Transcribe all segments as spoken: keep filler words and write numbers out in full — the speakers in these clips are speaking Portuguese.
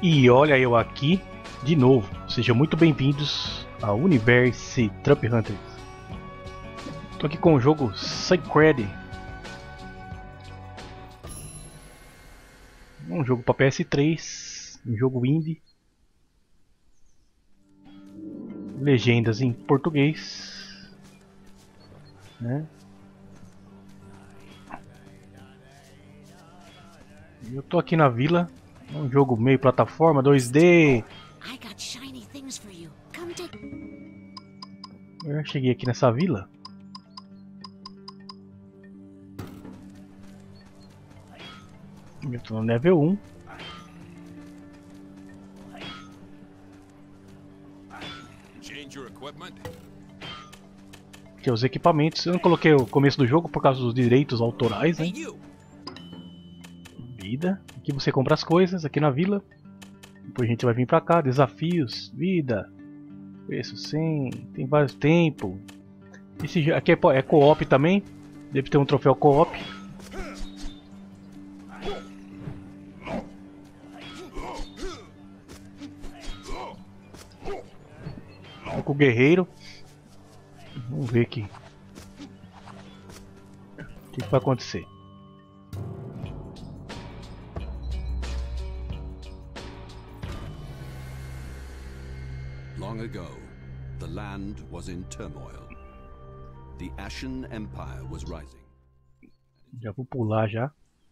E olha eu aqui de novo. Sejam muito bem-vindos ao Universe Trump Hunters. Tô aqui com o jogo Sacred. Um jogo para P S três, um jogo indie. Legendas em português, né? Eu tô aqui na vila. É um jogo meio plataforma, dois D. Eu cheguei aqui nessa vila. Eu tô no level um. Aqui os equipamentos. Eu não coloquei o começo do jogo por causa dos direitos autorais, né? Vida. Aqui você compra as coisas aqui na vila. Depois a gente vai vir pra cá. Desafios. Vida. Preço cem. Tem vários tempos. Esse aqui é, é co-op também. Deve ter um troféu co-op. Com o guerreiro. Vamos ver aqui. O que vai acontecer. Long ago, the land was in turmoil. The Ashen Empire was rising. Já vou pular já.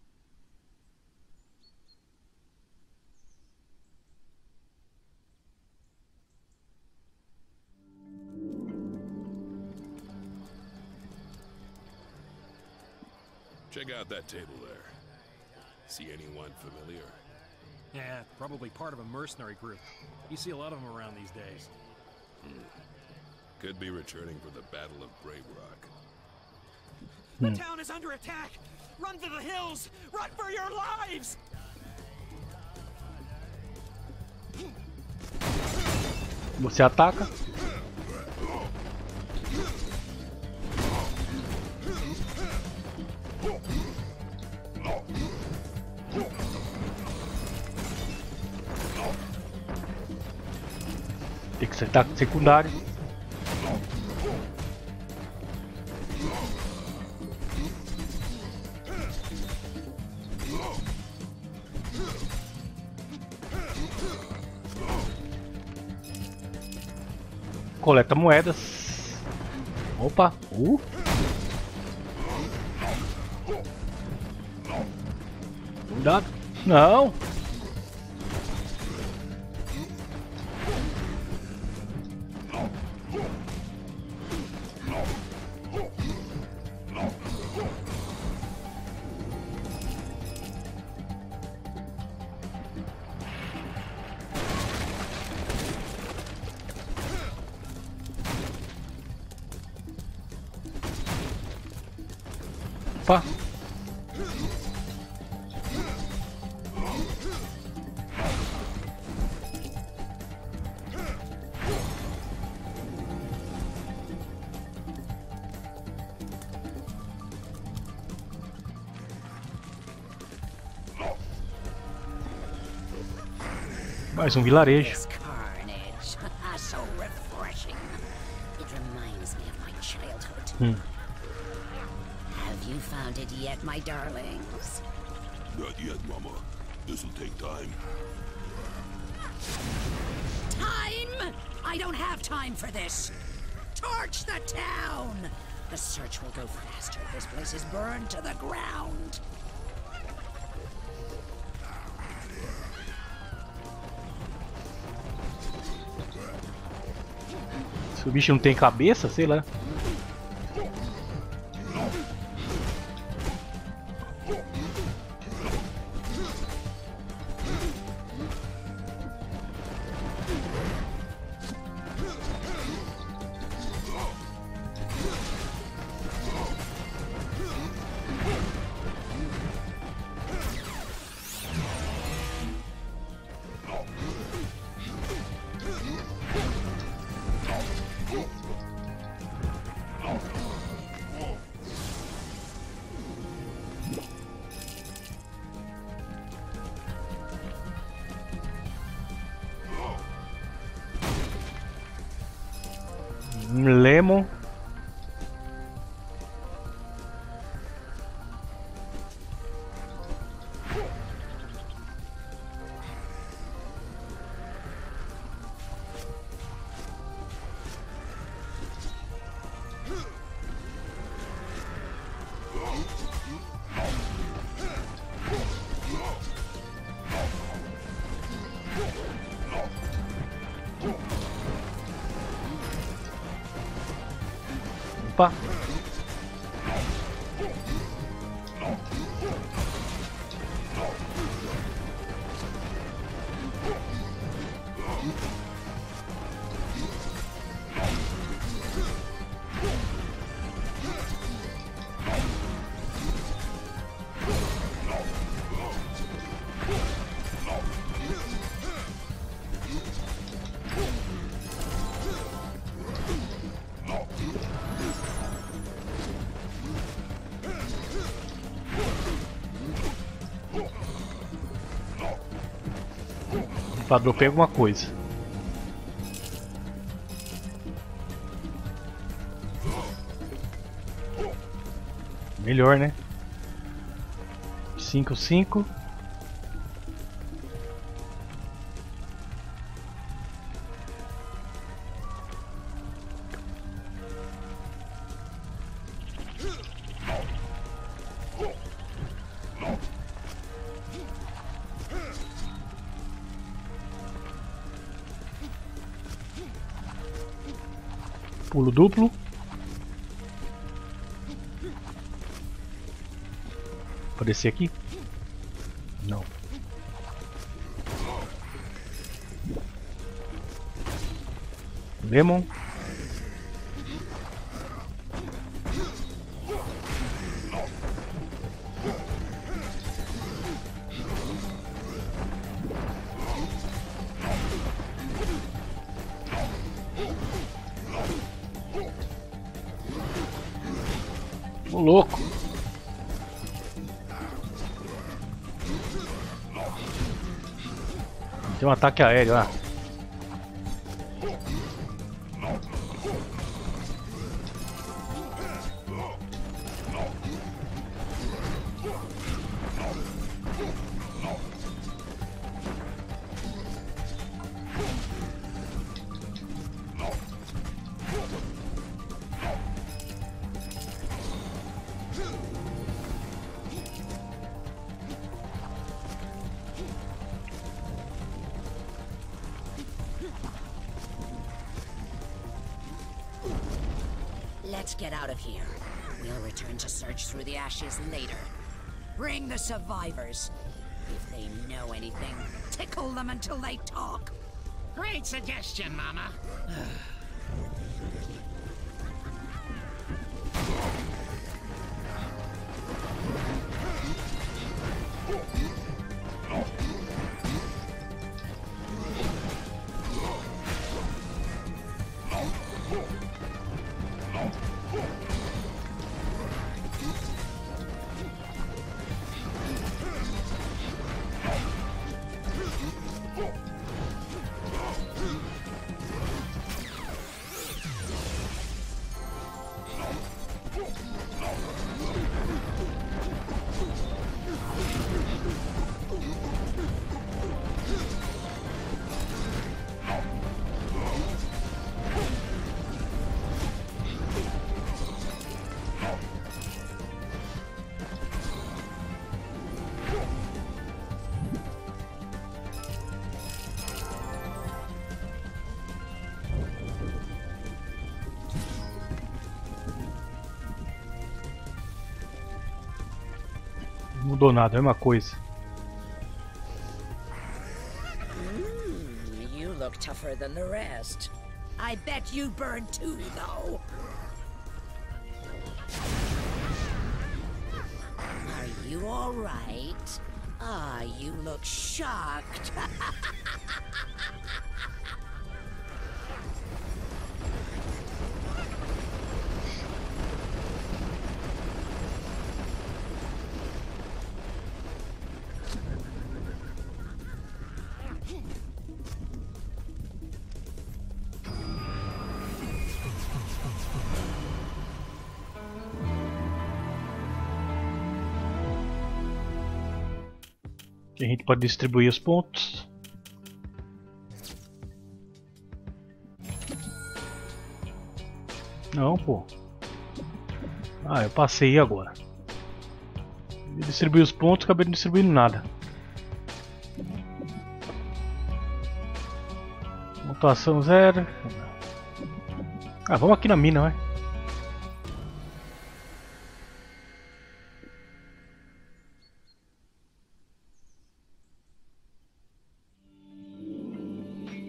Check out that table there. See anyone familiar? Yeah, probably part of a mercenary group. You see a lot of them around these days. Hmm. Could be returning for the Battle of Brave Rock. The town is under attack! Run to the hills! Run for your lives! Você ataca. Tem que acertar com secundário. Coleta moedas. Opa! Uh! Cuidado! Não! Opa! Mais um vilarejo. Hum. Have you found it yet, my darlings? Not yet, Mama. This'll take time. Time? I don't have time for this. Torch the town! The search will go faster. This place is burned to the ground. Se o bicho não tem cabeça, sei lá. Opa! Dropei alguma coisa. Melhor, né? Cinco, cinco. Pulo duplo. Pode descer aqui? Não. Lemon. Ô louco! Tem um ataque aéreo lá. Let's get out of here. We'll return to search through the ashes later. Bring the survivors. If they know anything, tickle them until they talk. Great suggestion, Mama. Não mudou nada, é a mesma coisa. Mm, you look tougher than the rest. I bet you burn too, though. Are you all right? Ah, you look shocked. A gente pode distribuir os pontos. Não, pô. Ah, eu passei agora. Eu distribuí os pontos, acabei não distribuindo nada. Pontuação zero. Ah, vamos aqui na mina, vai.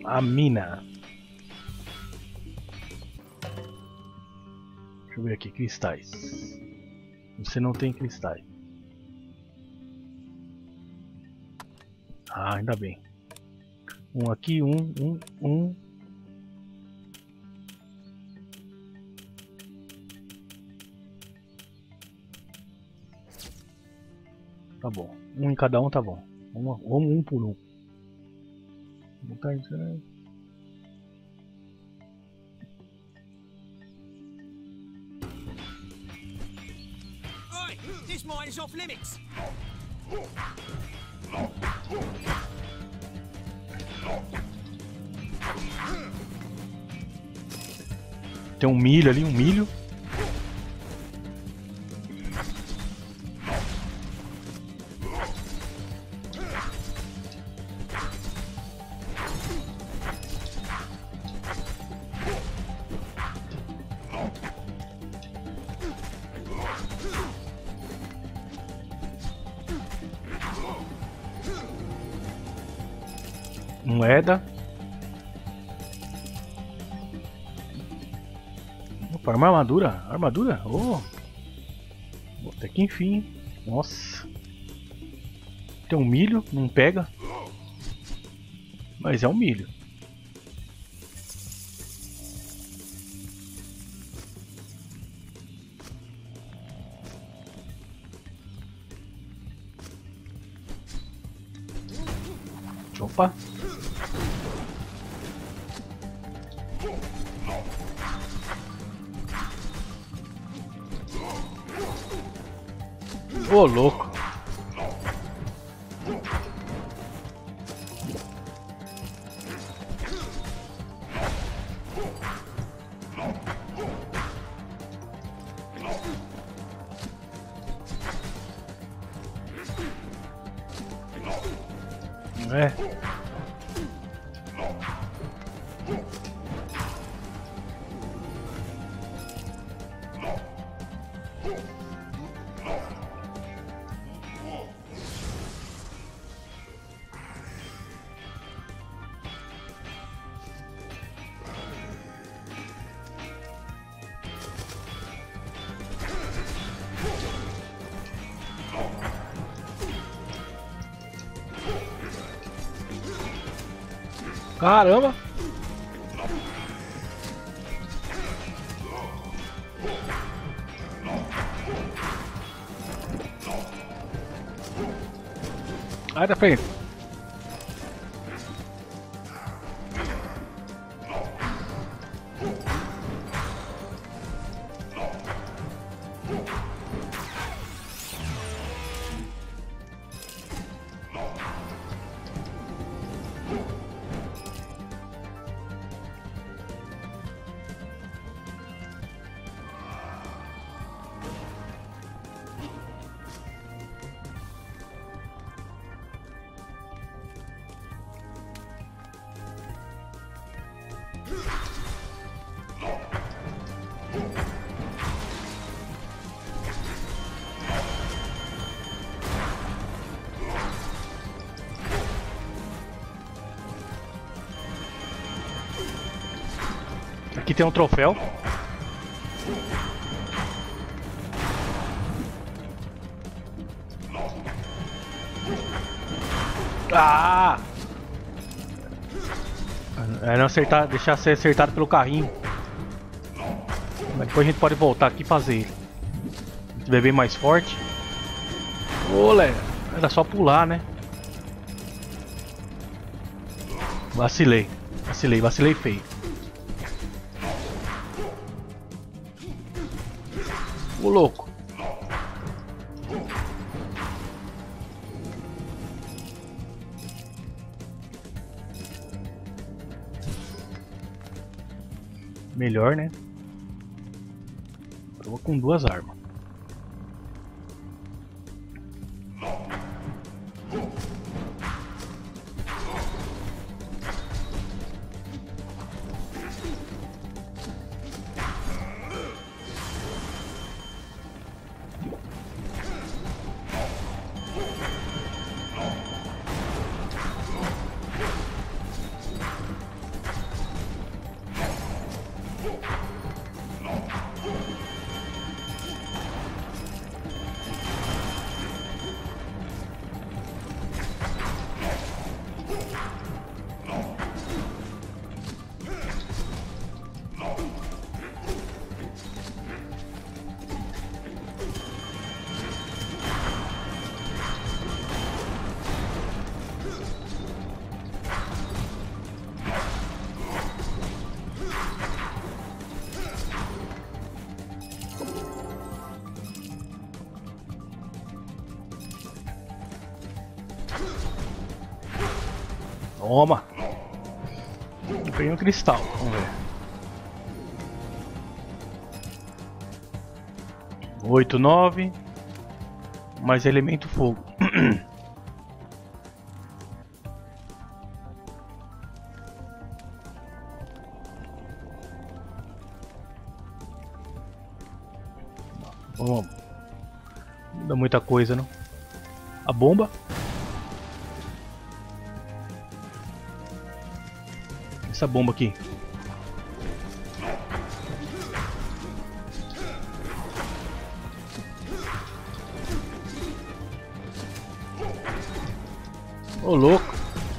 A mina. Deixa eu ver aqui, cristais. Você não tem cristais. Ah, ainda bem. Um aqui, um, um, um. Tá bom. Um em cada um tá bom. Vamos um, um por um. Vou botar isso aí. Oi, this mine is off limits. Tem um milho ali, um milho. Moeda. Opa, uma armadura. Armadura? Oh. Até que enfim. Nossa. Tem um milho, não pega. Mas é um milho. Opa. Ô, louco. É. Caramba! Ai, da frente! Aqui tem um troféu. Ah! É não acertar, deixar ser acertado pelo carrinho. Mas depois a gente pode voltar aqui e fazer ele. Se tiver bem mais forte. Olé! Era só pular, né? Vacilei. Vacilei, vacilei feio. Ô louco. Melhor, né? Eu vou com duas armas. Toma! Eu peguei um cristal, vamos ver. Oito, nove. Mais elemento fogo. Vamos. Não dá muita coisa, não. A bomba. Essa bomba aqui. Ô, louco.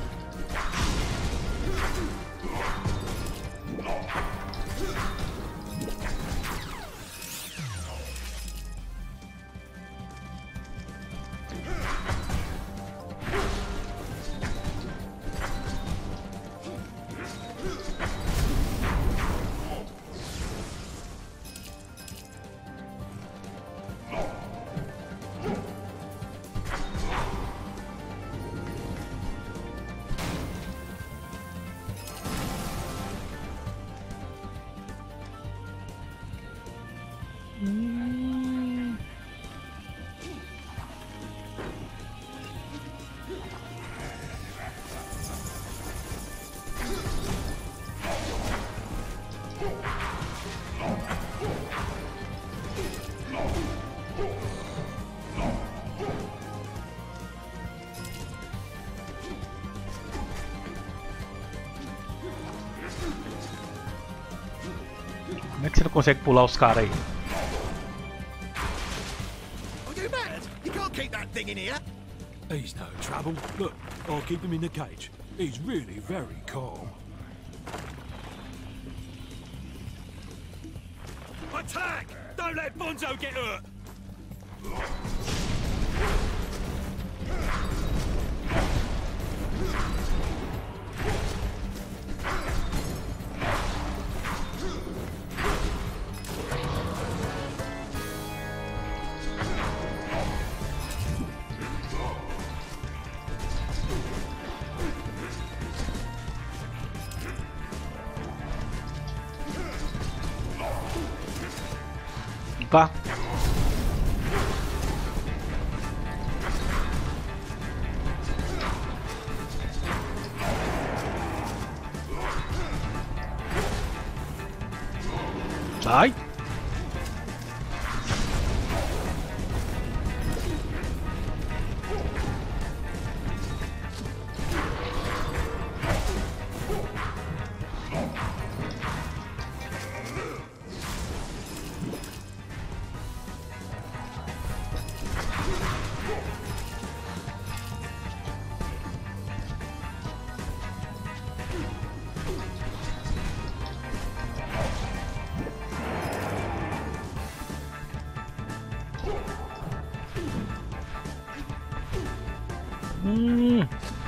Como é que você não consegue pular os caras aí? Are you mad? You can't keep that thing in here. He's no trouble. Look, I'll keep him in the cage. He's really very calm. Attack! Don't let Bonzo get hurt. Tá. Sai. Hum.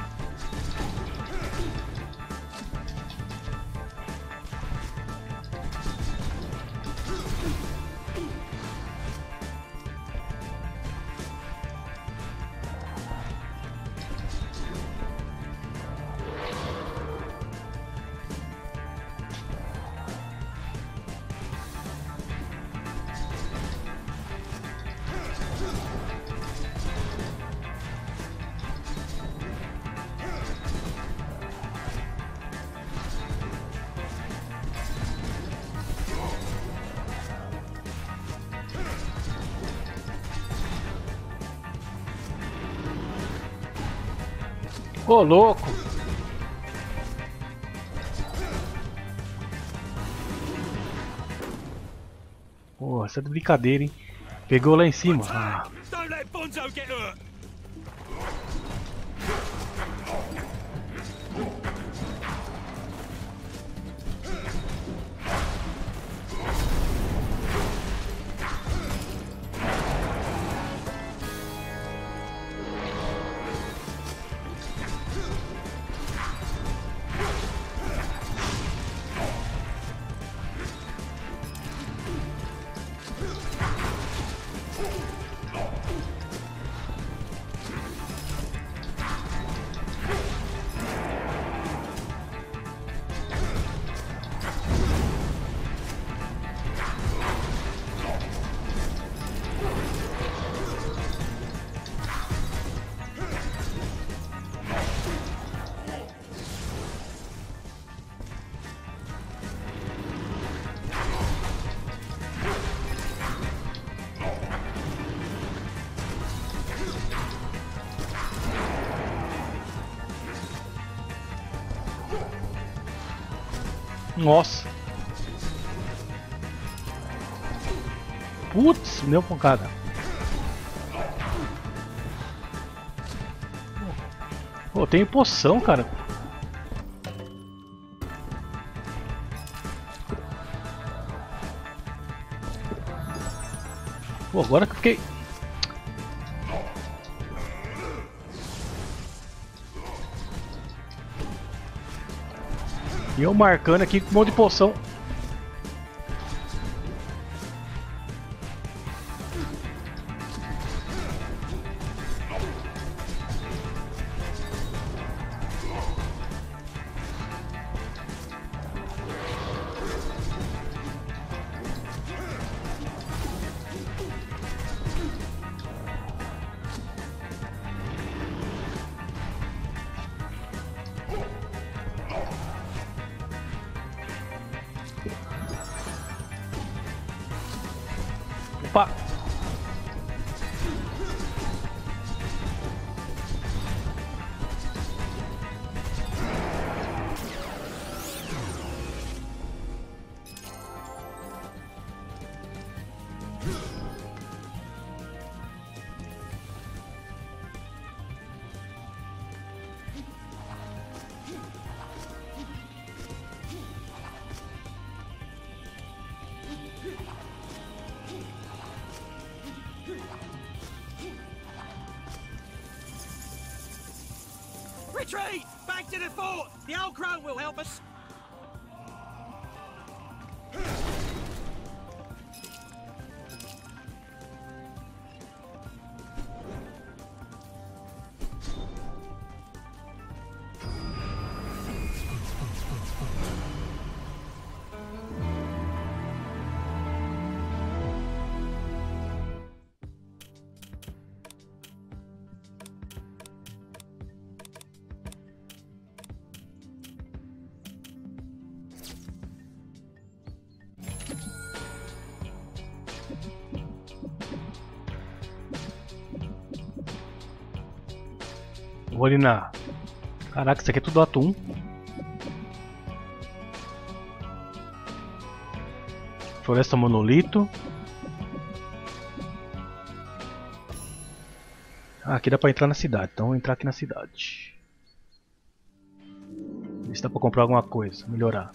Ô, louco! Porra, essa é de brincadeira, hein? Pegou lá em cima. Ah. Don't let Bonzo get hurt. Nossa. Putz, me deu pancada. Pô, tem poção, cara. Pô, agora que eu fiquei... E eu marcando aqui com um monte de poção. Opa! Retreat! Back to the fort! The old crow will help us! Vou ali na... Caraca, isso aqui é tudo atum. Floresta Monolito. Ah, aqui dá pra entrar na cidade, então vou entrar aqui na cidade. Ver se dá pra comprar alguma coisa, melhorar.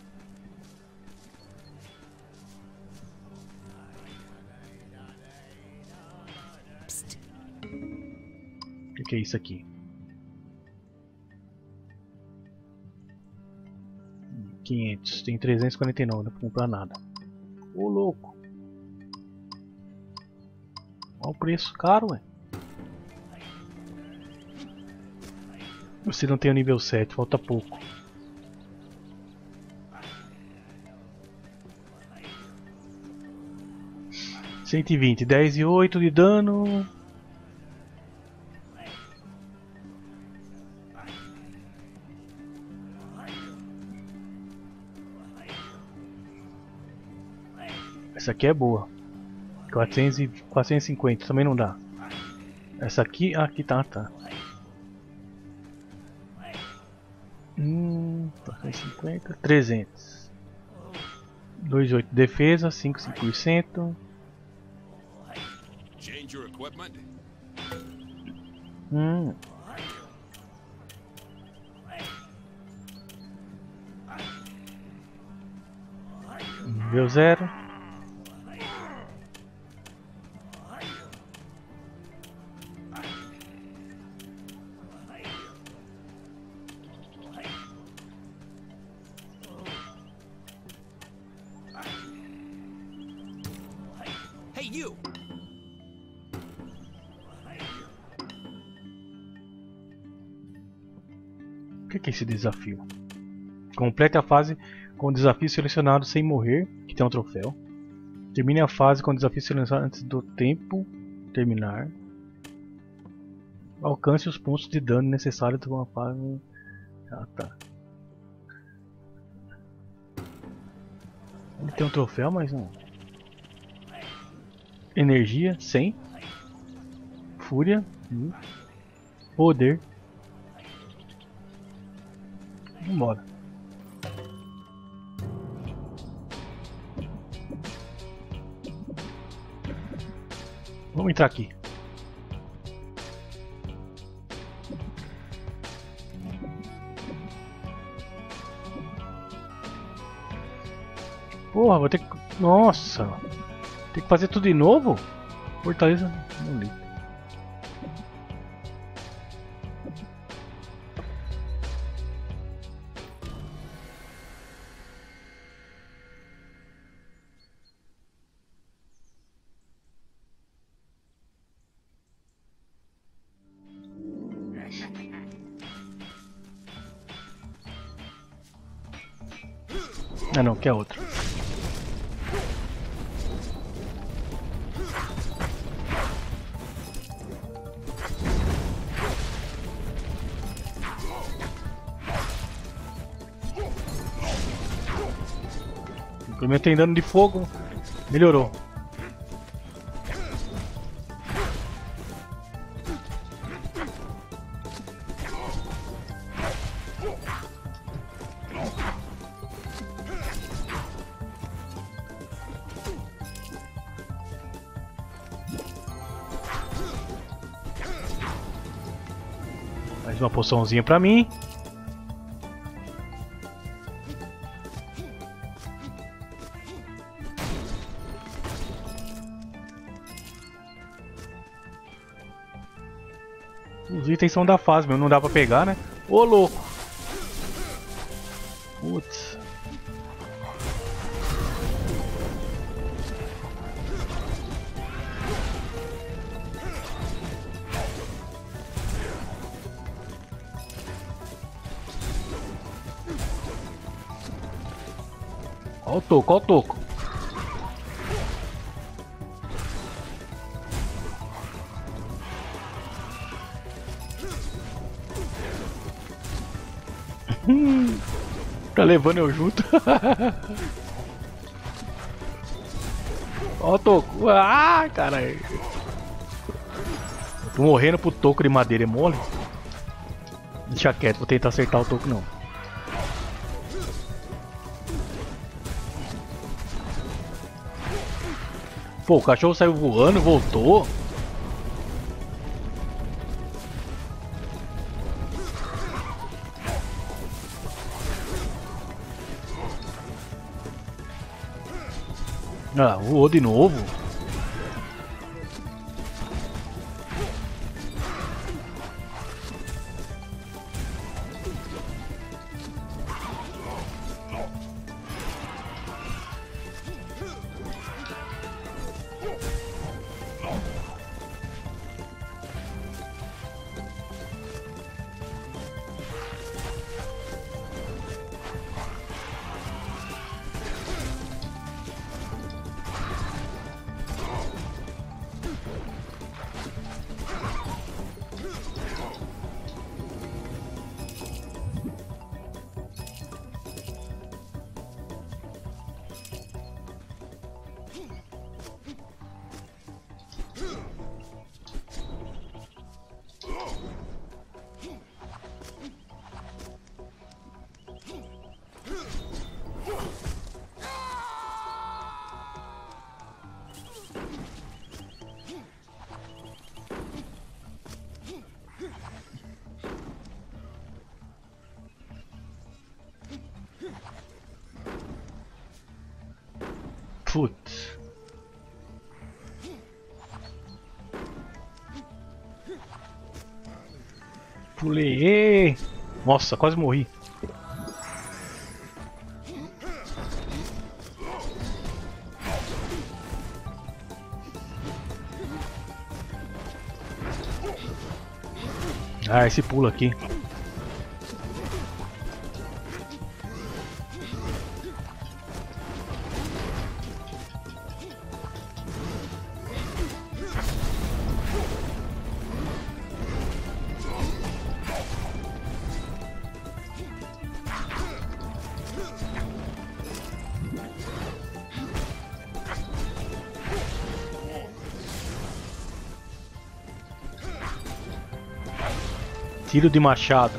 O que, que é isso aqui? quinhentos, tem trezentos e quarenta e nove, não dá pra comprar nada. Ô louco! Olha o preço caro, ué. Você não tem o nível sete, falta pouco. cento e vinte, dez e oito de dano. Essa aqui é boa. quatrocentos e quatrocentos e cinquenta também não dá. Essa aqui, ah, aqui tá, tá. Hum, quatrocentos e cinquenta, trezentos. vinte e oito defesa, cinco por cento. Change your equipment. Hum. Nível zero. Hey, you! O que, que é esse desafio? Complete a fase com o desafio selecionado sem morrer, que tem um troféu. Termine a fase com o desafio selecionado antes do tempo terminar. Alcance os pontos de dano necessários de uma fase. Ah, tá. Ele tem um troféu, mas não. Energia, cem. Fúria, mil. Poder. Vambora. Vamos entrar aqui. Porra, vou ter que... Nossa! Tem que fazer tudo de novo? Fortaleza... Não li. Ah não, que é outro. Implementei dano de fogo, melhorou. Mais uma poçãozinha pra mim. Os itens são da fase, meu, não dá pra pegar, né? Ô, louco! Putz. Ó o toco, ó o toco. Tá levando eu junto. Ó o toco. Ah, caralho. Tô morrendo pro toco de madeira, é mole? Deixa quieto, vou tentar acertar o toco não. Pô, o cachorro saiu voando, voltou. Ah, voou de novo. Putz. Pulei. Nossa, quase morri. Ah, esse pulo aqui. Tiro de machado.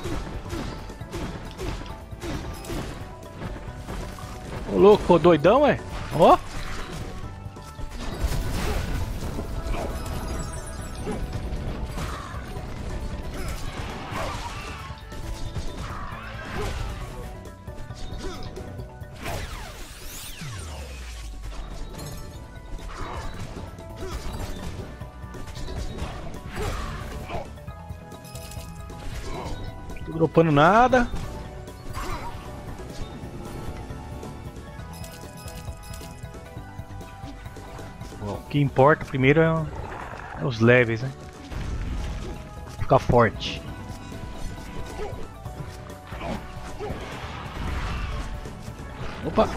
Ô louco, doidão, é? Ó! Tô dropando nada. O que importa primeiro é, é os levels, né? Ficar forte. Opa!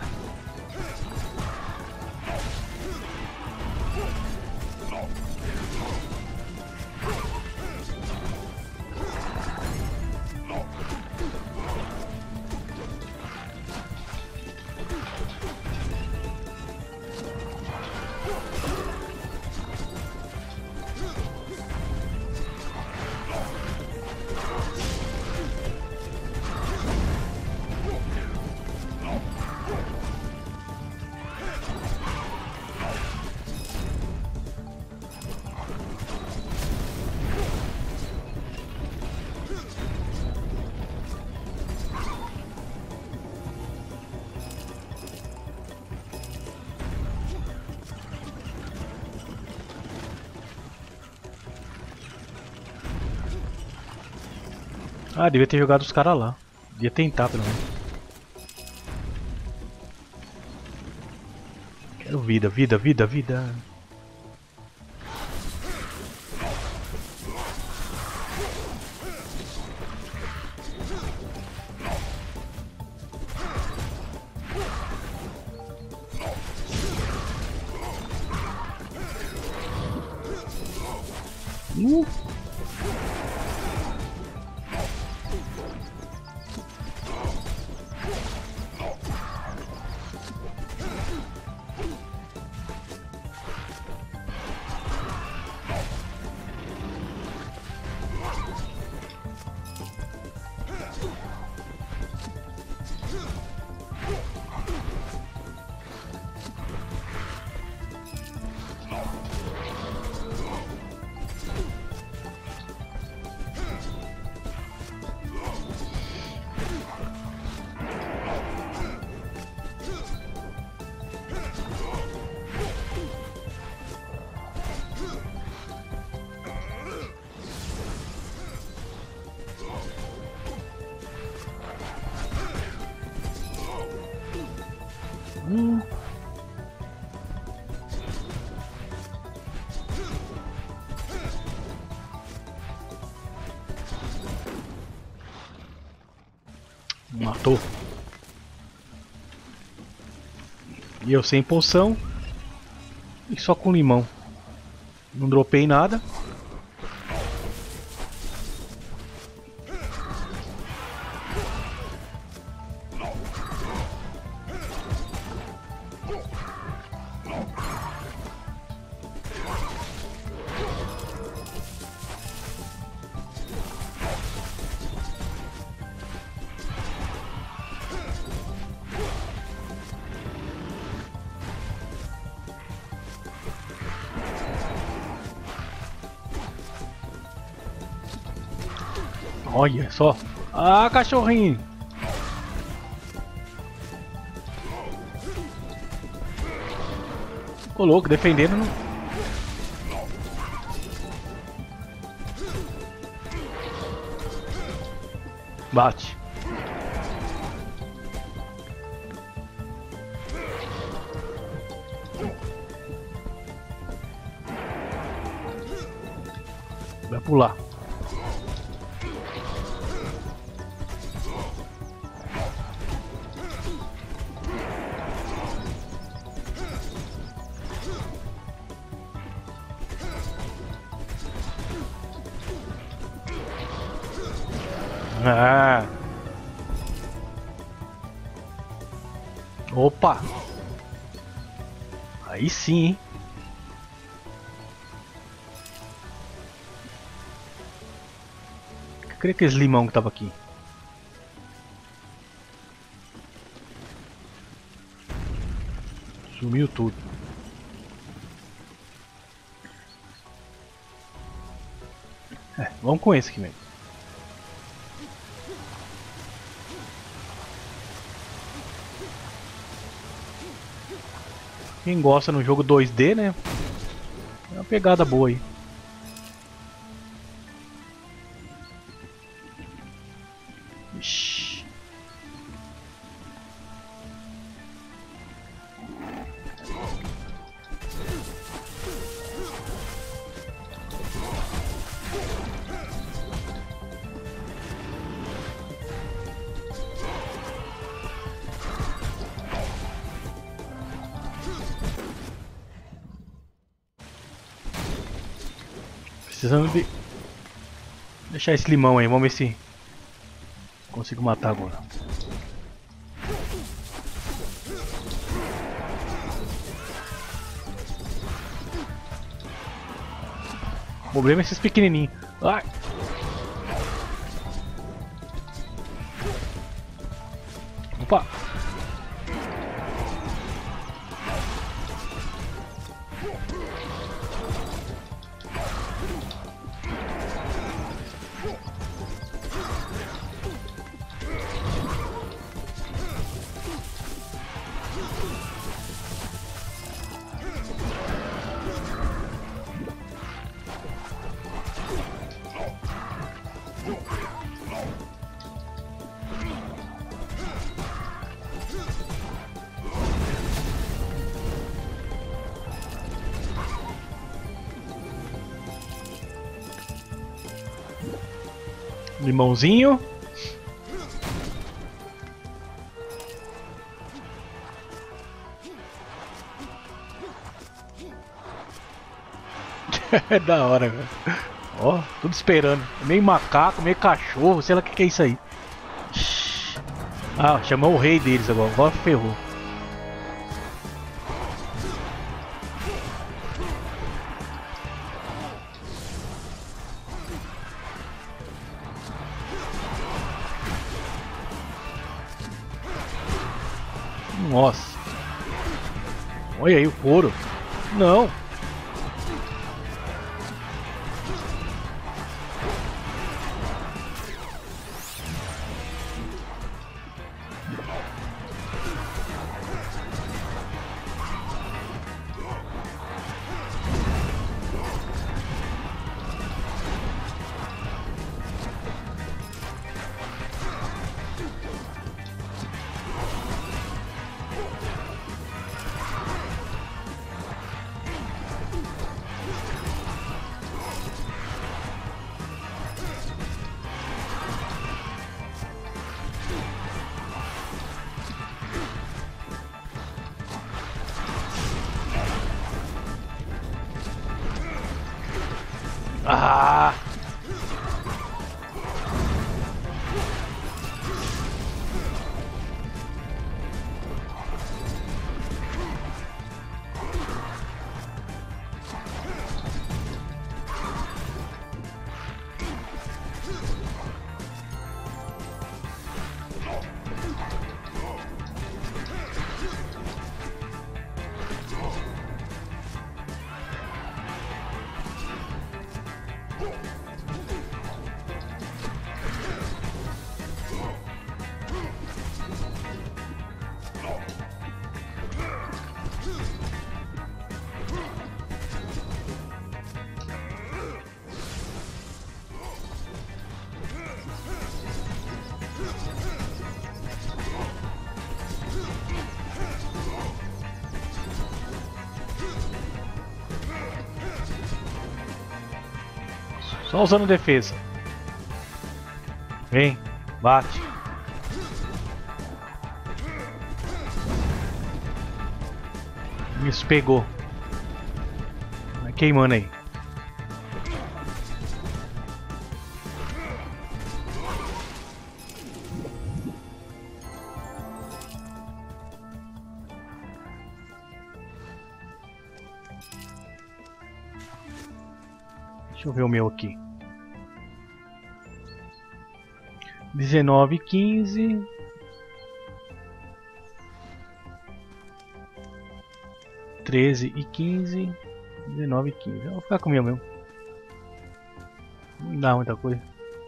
Ah, devia ter jogado os caras lá. Devia tentar pelo menos. Quero vida, vida, vida, vida. Uh. Hum. Matou. E eu sem poção e só com limão. Não dropei nada. Olha só. Ah, cachorrinho. Ô louco, defendendo. Não... Bate. Vai pular. Ah. Opa. Aí sim, hein? Cadê aqueles limão que tava aqui? Sumiu tudo. É, vamos com esse aqui mesmo. Quem gosta no jogo dois D, né? É uma pegada boa aí. Ixi. Precisamos de... deixar esse limão aí, vamos ver se consigo matar agora. O problema é esses pequenininhos. Ai. Opa! Limãozinho. É da hora, velho. Ó, tudo esperando. Meio macaco, meio cachorro, sei lá o que, que é isso aí. Ah, chamou o rei deles agora. Agora ferrou. Nossa. Olha aí o couro. Não. Ah! Só usando defesa. Vem, bate. Isso, pegou. Vai queimando aí. Deixa eu ver o meu aqui. dezenove e quinze. treze e quinze. dezenove e quinze. Eu vou ficar com o meu mesmo. Não dá muita coisa.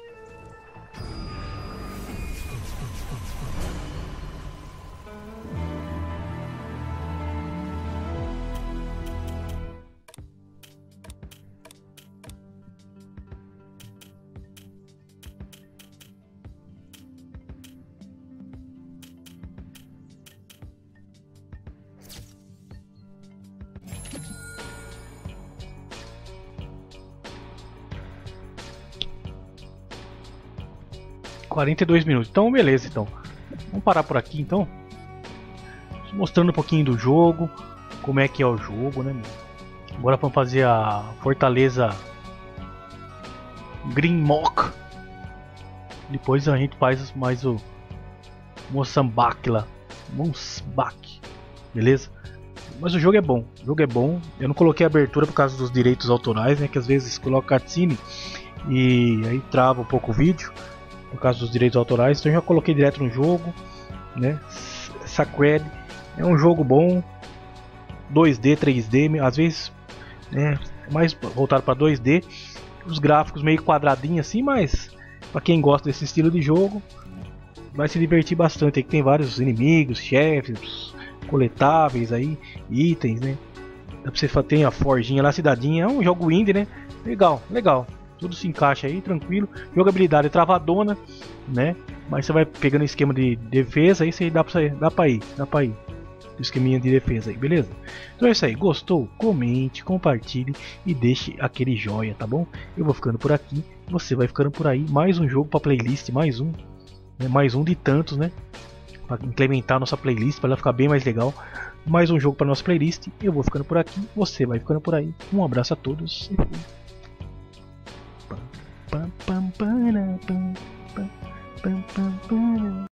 quarenta e dois minutos. Então, beleza, então. Vamos parar por aqui, então. Mostrando um pouquinho do jogo, como é que é o jogo, né? Agora vamos fazer a fortaleza Grimlock. Depois a gente faz mais o Mosambak lá. Mosambak. Beleza? Mas o jogo é bom. O jogo é bom. Eu não coloquei abertura por causa dos direitos autorais, né? Que às vezes coloca cutscene e aí trava um pouco o vídeo por causa dos direitos autorais, então eu já coloquei direto no jogo, né? Sacred é um jogo bom, dois D, três D, às vezes, né, mais voltado para dois D, os gráficos meio quadradinhos assim, mas para quem gosta desse estilo de jogo, vai se divertir bastante. Aí tem vários inimigos, chefes, coletáveis aí, itens, né? Dá pra você ter a forjinha lá, cidadinha, é um jogo indie, né? Legal, legal. Tudo se encaixa aí, tranquilo. Jogabilidade é travadona, né? Mas você vai pegando esquema de defesa, aí você dá pra, dá pra ir, dá pra ir. O esqueminha de defesa aí, beleza? Então é isso aí. Gostou? Comente, compartilhe e deixe aquele joia, tá bom? Eu vou ficando por aqui, você vai ficando por aí. Mais um jogo pra playlist, mais um. Né? Mais um de tantos, né? Pra implementar a nossa playlist, para ela ficar bem mais legal. Mais um jogo pra nossa playlist. Eu vou ficando por aqui, você vai ficando por aí. Um abraço a todos e fui. Pam, pam, pam, pam, pam, pam, pam, pam.